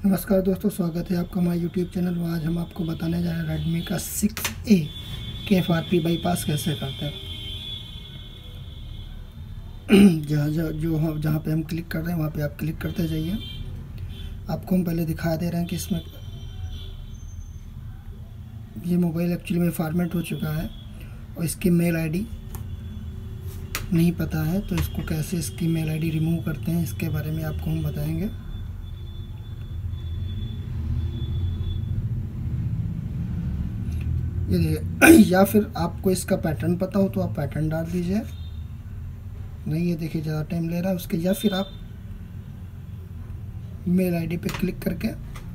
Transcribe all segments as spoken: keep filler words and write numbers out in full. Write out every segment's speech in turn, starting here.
नमस्कार दोस्तों, स्वागत है आपका हमारे यूट्यूब चैनल में। आज हम आपको बताने जा रहे हैं रेडमी का सिक्स ए के एफ आर पी बाईपास कैसे करते हैं। जहाँ जहाँ जो हम जहाँ पे हम क्लिक कर रहे हैं वहाँ पे आप क्लिक करते जाइए। आपको हम पहले दिखा दे रहे हैं कि इसमें ये मोबाइल एक्चुअली में फॉर्मेट हो चुका है और इसकी मेल आईडी नहीं पता है, तो इसको कैसे इसकी मेल आईडी रिमूव करते हैं इसके बारे में आपको हम बताएंगे। ये या फिर आपको इसका पैटर्न पता हो तो आप पैटर्न डाल दीजिए। नहीं, ये देखिए ज़्यादा टाइम ले रहा है उसके। या फिर आप मेल आईडी पे क्लिक करके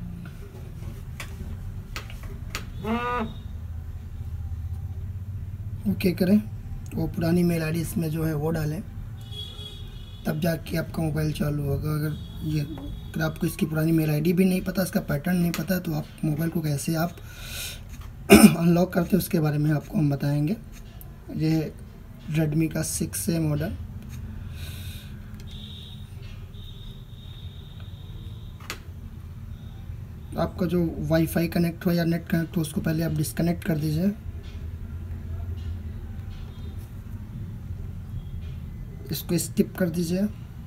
ओके करें, वो पुरानी मेल आईडी इसमें जो है वो डालें, तब जाके आपका मोबाइल चालू होगा। अगर ये अगर आपको इसकी पुरानी मेल आईडी भी नहीं पता, इसका पैटर्न नहीं पता है, तो आप मोबाइल को कैसे आप अनलॉक करते हैं उसके बारे में आपको हम बताएंगे। ये रेडमी का सिक्स ए मॉडल आपका जो वाईफाई कनेक्ट हो या नेट कनेक्ट हो उसको पहले आप डिस्कनेक्ट कर दीजिए। इसको स्किप कर दीजिए।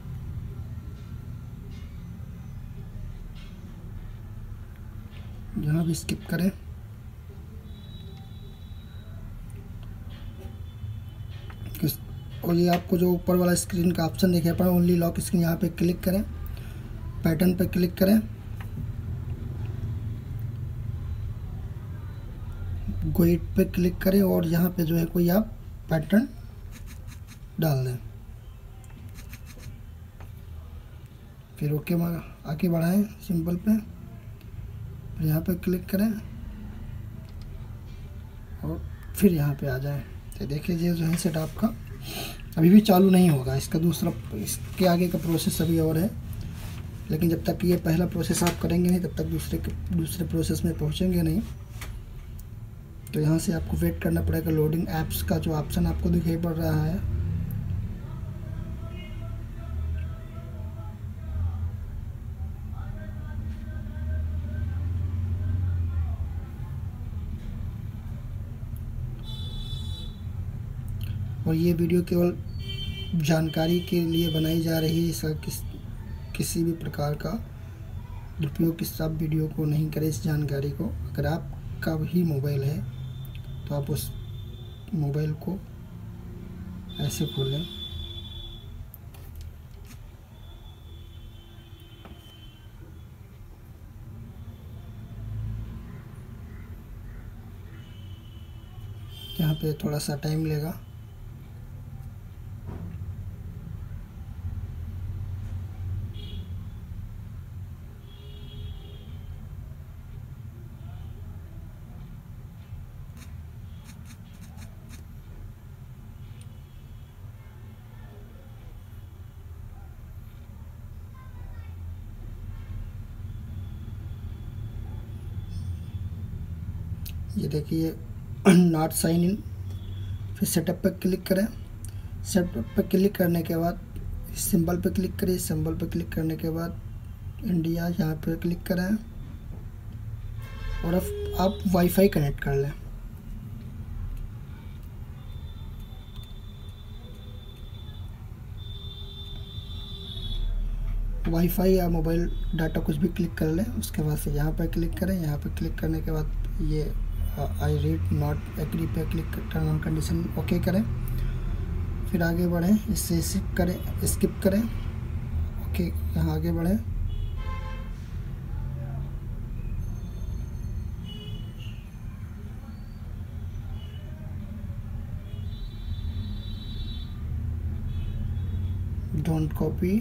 यहाँ भी स्किप करें। और ये आपको जो ऊपर वाला स्क्रीन का ऑप्शन दिखाई पड़ा ओनली लॉक स्क्रीन, यहाँ पे क्लिक करें, पैटर्न पे क्लिक करें, गोइट पे क्लिक करें और यहाँ पे जो है कोई आप पैटर्न डाल दें। फिर ओके आगे बढ़ाएं सिंपल पे, फिर यहाँ पे क्लिक करें और फिर यहाँ पे आ जाएं। तो देखिए ये जो है सेट आपका अभी भी चालू नहीं होगा। इसका दूसरा इसके आगे का प्रोसेस अभी और है, लेकिन जब तक ये पहला प्रोसेस आप करेंगे नहीं तब तक दूसरे दूसरे प्रोसेस में पहुँचेंगे नहीं। तो यहाँ से आपको वेट करना पड़ेगा। लोडिंग ऐप्स का जो ऑप्शन आपको दिखाई पड़ रहा है, और ये वीडियो केवल जानकारी के लिए बनाई जा रही है। इसका किस किसी भी प्रकार का दुरुपयोग किस आप वीडियो को नहीं करें। इस जानकारी को अगर आपका ही मोबाइल है तो आप उस मोबाइल को ऐसे खोलें, यहाँ पे थोड़ा सा टाइम लेगा। ये देखिए नॉट साइन इन। फिर सेटअप पर क्लिक करें। सेटअप पर क्लिक करने के बाद सिंबल पर क्लिक करें। सिंबल पर क्लिक करने के बाद इंडिया यहाँ पर क्लिक करें और अब आप वाईफाई कनेक्ट कर लें। वाईफाई या मोबाइल डाटा कुछ भी क्लिक कर लें। उसके बाद से यहाँ पर क्लिक करें। यहाँ पर क्लिक करने के बाद ये आई रीड नॉट एग्री पे क्लिक कर टर्म एंड कंडीशन ओके करें। फिर आगे बढ़ें, इससे स्किप करें स्किप करें ओके। यहाँ आगे बढ़ें। Don't copy.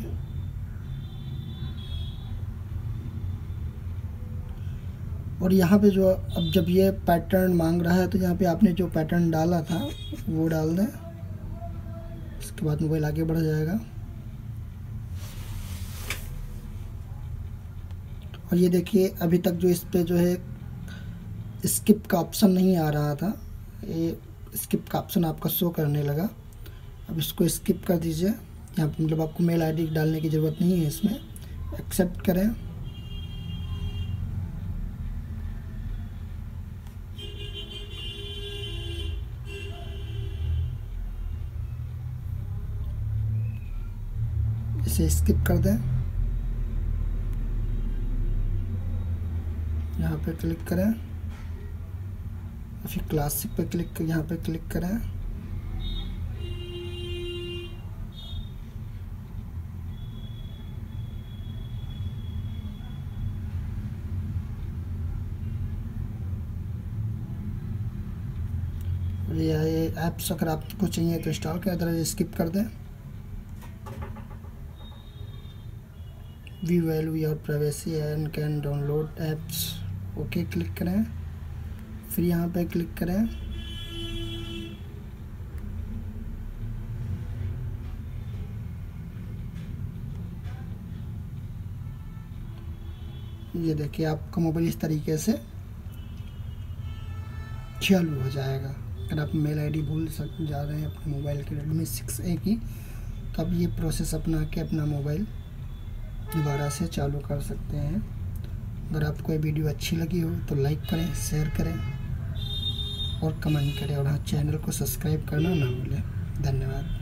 और यहाँ पे जो अब जब ये पैटर्न मांग रहा है तो यहाँ पे आपने जो पैटर्न डाला था वो डाल दें। इसके बाद मोबाइल आगे बढ़ जाएगा। और ये देखिए अभी तक जो इस पे जो है स्किप का ऑप्शन नहीं आ रहा था, ये स्किप का ऑप्शन आपका शो करने लगा। अब इसको स्किप कर दीजिए। यहाँ पर मतलब आपको मेल आईडी डालने की ज़रूरत नहीं है इसमें। एक्सेप्ट करें। इसे स्किप कर दें, यहाँ पे क्लिक करें, फिर क्लासिक पे क्लिक यहाँ पे क्लिक करें। ये ऐप्स अगर आपको चाहिए तो इंस्टॉल करें, अदरवाइज स्किप कर दें। We value your privacy and can download apps, okay click करें, फिर यहाँ पे क्लिक करें। ये देखिए आपका मोबाइल इस तरीके से चालू हो जाएगा। अगर आप मेल आईडी भूल सक जा रहे हैं अपने मोबाइल की रेडमी सिक्स ए की, तो आप ये प्रोसेस अपना के अपना मोबाइल दोबारा से चालू कर सकते हैं। अगर आपको ये वीडियो अच्छी लगी हो तो लाइक करें, शेयर करें और कमेंट करें, और हाँ चैनल को सब्सक्राइब करना ना भूलें। धन्यवाद।